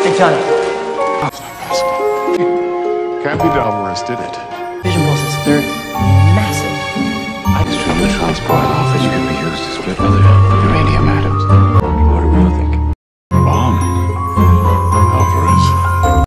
Big time. That's not possible. Can't be Alvarez, did it? Fission pulses, they're massive. I extremely transport off that you can be used to split other uranium.